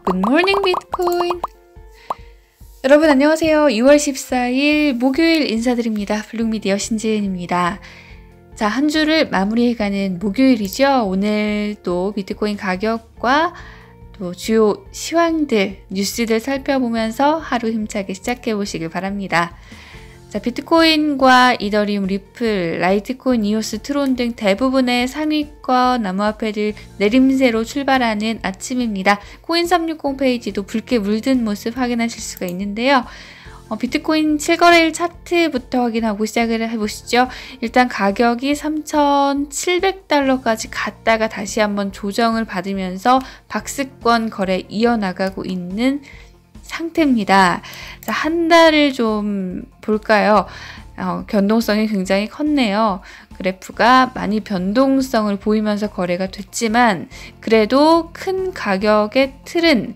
굿모닝 비트코인. 여러분 안녕하세요. 2월 14일 목요일 인사드립니다. 블록미디어 신지은입니다. 자, 한 주를 마무리해가는 목요일이죠. 오늘 또 비트코인 가격과 또 주요 시황들, 뉴스들 살펴보면서 하루 힘차게 시작해 보시길 바랍니다. 자, 비트코인과 이더리움, 리플, 라이트코인, 이오스, 트론 등 대부분의 상위권 암호화폐들 내림세로 출발하는 아침입니다. 코인360 페이지도 붉게 물든 모습 확인하실 수가 있는데요. 비트코인 7거래일 차트부터 확인하고 시작을 해보시죠. 일단 가격이 3,700달러까지 갔다가 다시 한번 조정을 받으면서 박스권 거래 이어나가고 있는 상태입니다. 자, 한 달을 좀 볼까요? 변동성이 굉장히 컸네요. 그래프가 많이 변동성을 보이면서 거래가 됐지만 그래도 큰 가격의 틀은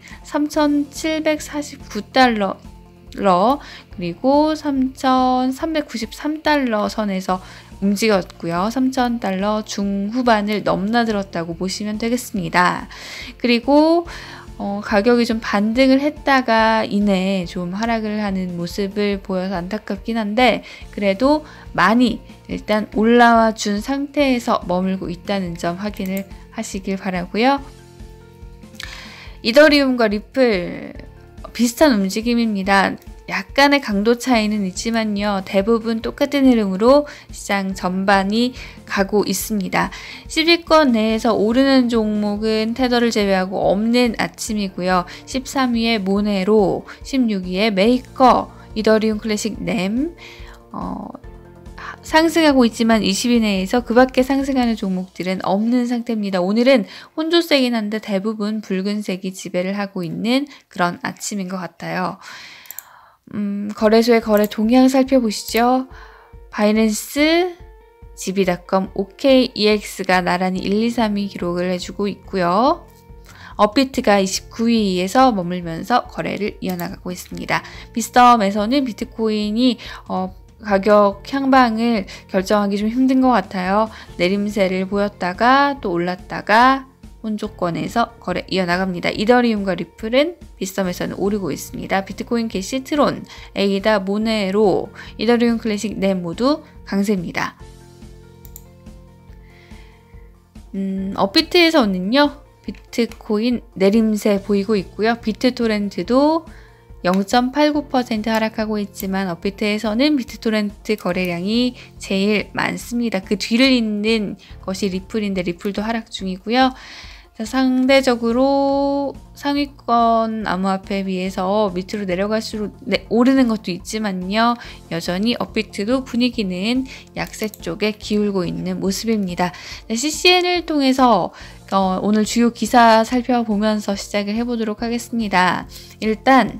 3,749달러 그리고 3,393달러 선에서 움직였고요. 3,000달러 중후반을 넘나들었다고 보시면 되겠습니다. 그리고 가격이 좀 반등을 했다가 이내 좀 하락을 하는 모습을 보여서 안타깝긴 한데 그래도 많이 일단 올라와 준 상태에서 머물고 있다는 점 확인을 하시길 바라고요. 이더리움과 리플 비슷한 움직임입니다. 약간의 강도 차이는 있지만요. 대부분 똑같은 흐름으로 시장 전반이 가고 있습니다. 10위권 내에서 오르는 종목은 테더를 제외하고 없는 아침이고요. 13위에 모네로, 16위에 메이커, 이더리움 클래식 램, 상승하고 있지만 20위 내에서 그 밖에 상승하는 종목들은 없는 상태입니다. 오늘은 혼조세긴 한데 대부분 붉은색이 지배를 하고 있는 그런 아침인 것 같아요. 거래소의 거래 동향 살펴보시죠. 바이낸스, gb.com, OKEX가 나란히 1, 2, 3위 기록을 해주고 있고요. 업비트가 29위에서 머물면서 거래를 이어나가고 있습니다. 비스텀에서는 비트코인이 가격 향방을 결정하기 좀 힘든 것 같아요. 내림세를 보였다가 또 올랐다가 혼조권에서 거래 이어나갑니다. 이더리움과 리플은 비썸에서는 오르고 있습니다. 비트코인 캐시, 트론, 에이다, 모네로, 이더리움 클래식 네 모두 강세입니다. 업비트에서는요. 비트코인 내림세 보이고 있고요. 비트토렌트도 0.89% 하락하고 있지만 업비트에서는 비트토렌트 거래량이 제일 많습니다. 그 뒤를 잇는 것이 리플인데 리플도 하락 중이고요. 자, 상대적으로 상위권 암호화폐에 비해서 밑으로 내려갈수록 오르는 것도 있지만요. 여전히 업비트도 분위기는 약세 쪽에 기울고 있는 모습입니다. CCN을 통해서 오늘 주요 기사 살펴보면서 시작을 해보도록 하겠습니다. 일단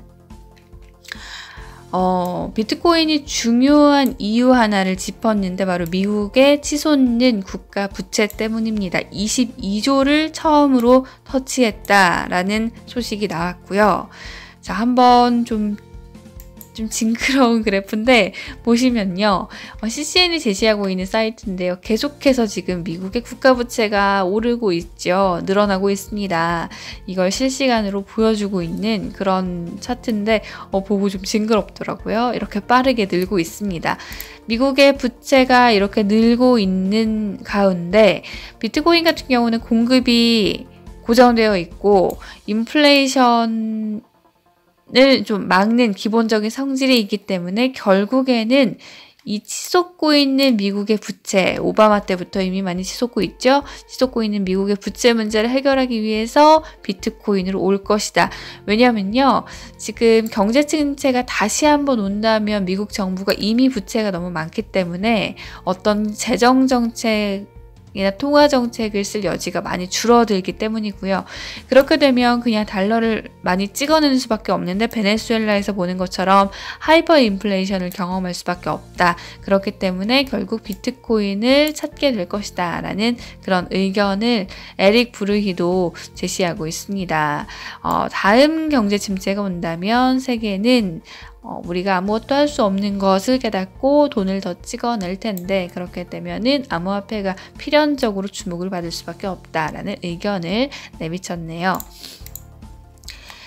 비트코인이 중요한 이유 하나를 짚었는데 바로 미국의 치솟는 국가 부채 때문입니다. 22조를 처음으로 터치했다라는 소식이 나왔고요. 자, 한번 좀 징그러운 그래프인데 보시면요. CCN이 제시하고 있는 사이트인데요. 계속해서 지금 미국의 국가부채가 오르고 있죠. 늘어나고 있습니다. 이걸 실시간으로 보여주고 있는 그런 차트인데 보고 좀 징그럽더라고요. 이렇게 빠르게 늘고 있습니다. 미국의 부채가 이렇게 늘고 있는 가운데 비트코인 같은 경우는 공급이 고정되어 있고 인플레이션 을 좀 막는 기본적인 성질이 있기 때문에 결국에는 이 치솟고 있는 미국의 부채, 오바마 때부터 이미 많이 치솟고 있죠. 치솟고 있는 미국의 부채 문제를 해결하기 위해서 비트코인으로 올 것이다. 왜냐면요. 지금 경제 침체가 다시 한번 온다면 미국 정부가 이미 부채가 너무 많기 때문에 어떤 재정 정책 이나 통화 정책을 쓸 여지가 많이 줄어들기 때문이고요. 그렇게 되면 그냥 달러를 많이 찍어내는 수밖에 없는데 베네수엘라에서 보는 것처럼 하이퍼 인플레이션을 경험할 수밖에 없다. 그렇기 때문에 결국 비트코인을 찾게 될 것이다 라는 그런 의견을 에릭 브루히도 제시하고 있습니다. 다음 경제 침체가 온다면 세계는 우리가 아무것도 할 수 없는 것을 깨닫고 돈을 더 찍어낼 텐데 그렇게 되면은 암호화폐가 필연적으로 주목을 받을 수밖에 없다라는 의견을 내비쳤네요.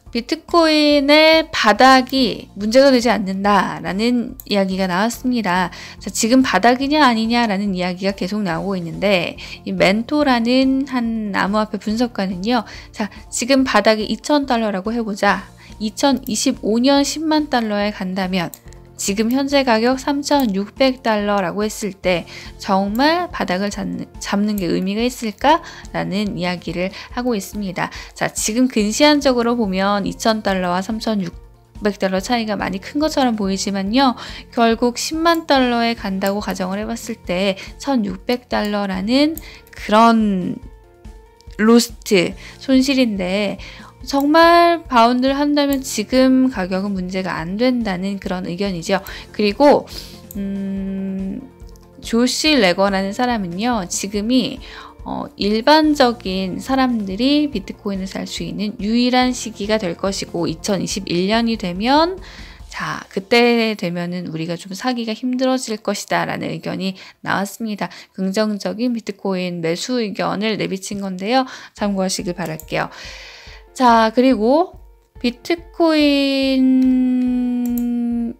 비트코인의 바닥이 문제가 되지 않는다라는 이야기가 나왔습니다. 자, 지금 바닥이냐 아니냐라는 이야기가 계속 나오고 있는데 이 멘토라는 한 암호화폐 분석가는요. 자, 지금 바닥이 2,000달러라고 해보자. 2025년 10만 달러에 간다면 지금 현재 가격 3,600달러라고 했을 때 정말 바닥을 잡는 게 의미가 있을까라는 이야기를 하고 있습니다. 자, 지금 근시안적으로 보면 2,000달러와 3,600달러 차이가 많이 큰 것처럼 보이지만요. 결국 10만 달러에 간다고 가정을 해봤을 때 1,600달러라는 그런 로스트, 손실인데 정말 바운드를 한다면 지금 가격은 문제가 안 된다는 그런 의견이죠. 그리고 조시 레거라는 사람은요. 지금이 일반적인 사람들이 비트코인을 살 수 있는 유일한 시기가 될 것이고 2021년이 되면 자, 그때 되면은 우리가 좀 사기가 힘들어질 것이다 라는 의견이 나왔습니다. 긍정적인 비트코인 매수 의견을 내비친 건데요. 참고하시길 바랄게요. 자, 그리고 비트코인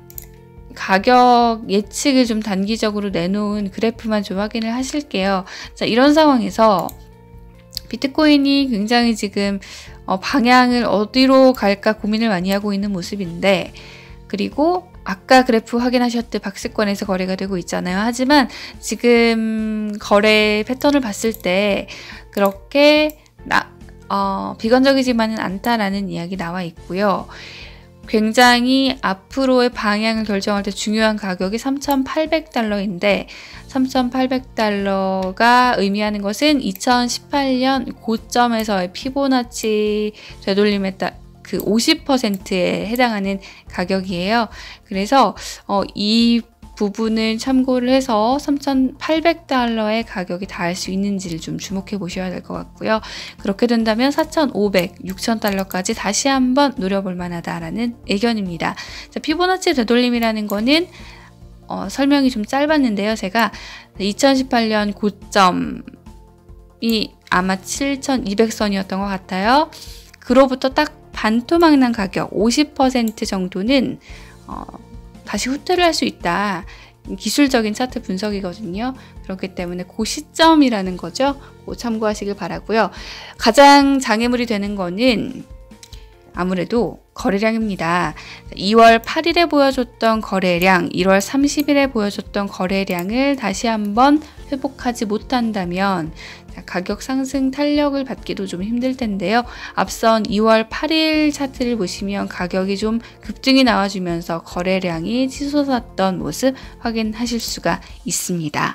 가격 예측을 좀 단기적으로 내놓은 그래프만 좀 확인을 하실게요. 자, 이런 상황에서 비트코인이 굉장히 지금 방향을 어디로 갈까 고민을 많이 하고 있는 모습인데, 그리고 아까 그래프 확인하셨듯 박스권에서 거래가 되고 있잖아요. 하지만 지금 거래 패턴을 봤을 때 그렇게 비관적이지만은 않다라는 이야기 나와 있고요. 굉장히 앞으로의 방향을 결정할 때 중요한 가격이 3,800달러인데 3,800달러가 의미하는 것은 2018년 고점에서의 피보나치 되돌림에 그 50%에 해당하는 가격이에요. 그래서 이 부분을 참고를 해서 3,800달러의 가격이 닿을 수 있는지를 좀 주목해 보셔야 될 것 같고요. 그렇게 된다면 4,500, 6,000달러까지 다시 한번 노려볼 만하다라는 의견입니다. 자, 피보나치 되돌림이라는 거는 설명이 좀 짧았는데요. 제가 2018년 고점이 아마 7,200선이었던 것 같아요. 그로부터 딱 반토막 난 가격 50% 정도는 다시 후퇴를 할 수 있다. 기술적인 차트 분석이거든요. 그렇기 때문에 그 시점이라는 거죠. 그거 참고하시길 바라고요. 가장 장애물이 되는 거는 아무래도 거래량입니다. 2월 8일에 보여줬던 거래량, 1월 30일에 보여줬던 거래량을 다시 한번 회복하지 못한다면 가격 상승 탄력을 받기도 좀 힘들 텐데요. 앞선 2월 8일 차트를 보시면 가격이 좀 급등이 나와주면서 거래량이 치솟았던 모습 확인하실 수가 있습니다.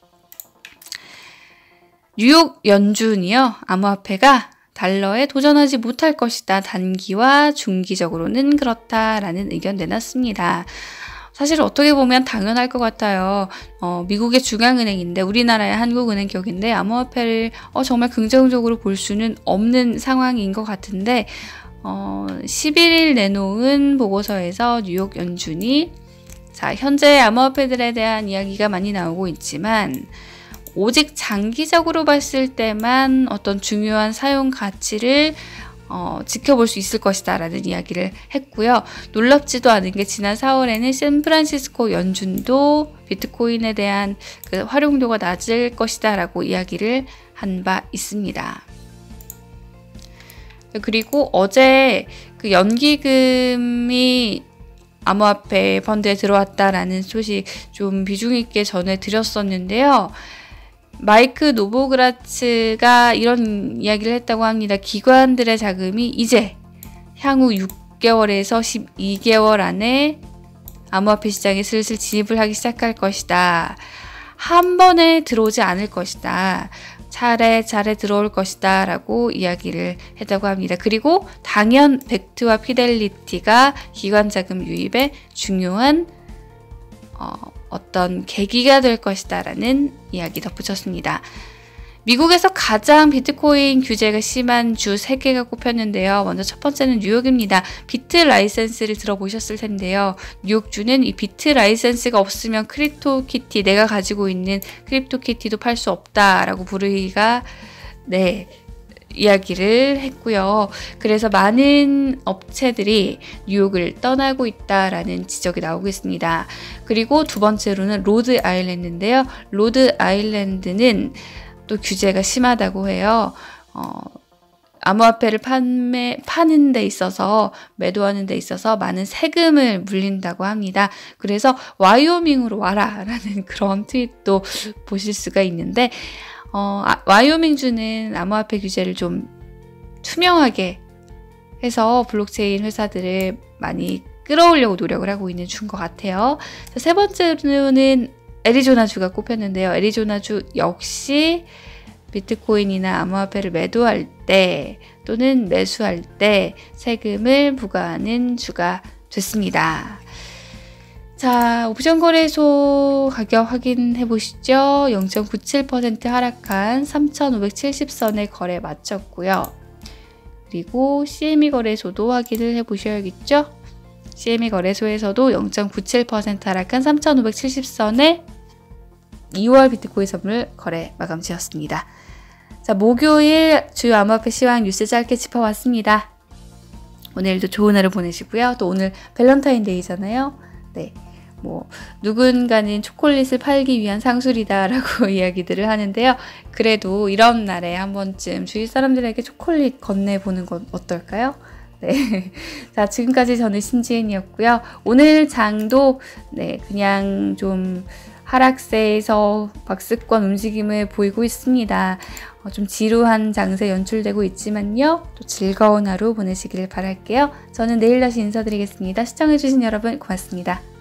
뉴욕 연준이요. 암호화폐가 달러에 도전하지 못할 것이다. 단기와 중기적으로는 그렇다라는 의견 내놨습니다. 사실 어떻게 보면 당연할 것 같아요. 미국의 중앙은행인데 우리나라의 한국은행격인데 암호화폐를 정말 긍정적으로 볼 수는 없는 상황인 것 같은데 11일 내놓은 보고서에서 뉴욕 연준이 자, 현재 암호화폐들에 대한 이야기가 많이 나오고 있지만 오직 장기적으로 봤을 때만 어떤 중요한 사용 가치를 지켜볼 수 있을 것이다 라는 이야기를 했고요. 놀랍지도 않은 게 지난 4월에는 샌프란시스코 연준도 비트코인에 대한 그 활용도가 낮을 것이다 라고 이야기를 한 바 있습니다. 그리고 어제 그 연기금이 암호화폐 펀드에 들어왔다라는 소식 좀 비중 있게 전해드렸었는데요. 마이크 노보그라츠가 이런 이야기를 했다고 합니다. 기관들의 자금이 이제 향후 6개월에서 12개월 안에 암호화폐 시장에 슬슬 진입을 하기 시작할 것이다. 한 번에 들어오지 않을 것이다. 차례차례 들어올 것이다 라고 이야기를 했다고 합니다. 그리고 당연 벡트와 피델리티가 기관 자금 유입에 중요한 어떤 계기가 될 것이다 라는 이야기 덧붙였습니다. 미국에서 가장 비트코인 규제가 심한 주 3개가 꼽혔는데요. 먼저 첫 번째는 뉴욕입니다. 비트 라이센스를 들어보셨을 텐데요. 뉴욕주는 이 비트 라이센스가 없으면 크립토키티, 내가 가지고 있는 크립토키티도 팔 수 없다라고 부르기가 이야기를 했고요. 그래서 많은 업체들이 뉴욕을 떠나고 있다라는 지적이 나오고 있습니다. 그리고 두 번째로는 로드 아일랜드인데요. 로드 아일랜드는 또 규제가 심하다고 해요. 암호화폐를 파는 데 있어서, 매도하는 데 있어서 많은 세금을 물린다고 합니다. 그래서 와이오밍으로 와라 라는 그런 트윗도 보실 수가 있는데, 와이오밍주는 암호화폐 규제를 좀 투명하게 해서 블록체인 회사들을 많이 끌어오려고 노력을 하고 있는 주인 것 같아요. 자, 세 번째로는 애리조나주가 꼽혔는데요. 애리조나주 역시 비트코인이나 암호화폐를 매도할 때 또는 매수할 때 세금을 부과하는 주가 됐습니다. 자, 옵션 거래소 가격 확인해 보시죠. 0.97% 하락한 3,570선에 거래 마쳤고요. 그리고 CME 거래소도 확인을 해 보셔야겠죠. CME 거래소에서도 0.97% 하락한 3,570선에 2월 비트코인 선물 거래 마감 지었습니다. 자, 목요일 주요 암호화폐 시황 뉴스 짧게 짚어봤습니다. 오늘도 좋은 하루 보내시고요. 또 오늘 밸런타인데이잖아요. 네, 누군가는 초콜릿을 팔기 위한 상술이다라고 이야기들을 하는데요. 그래도 이런 날에 한 번쯤 주위 사람들에게 초콜릿 건네보는 건 어떨까요? 네. 자, 지금까지 저는 신지은이었고요. 오늘 장도 그냥 좀 하락세에서 박스권 움직임을 보이고 있습니다. 좀 지루한 장세 연출되고 있지만요. 또 즐거운 하루 보내시길 바랄게요. 저는 내일 다시 인사드리겠습니다. 시청해주신 여러분 고맙습니다.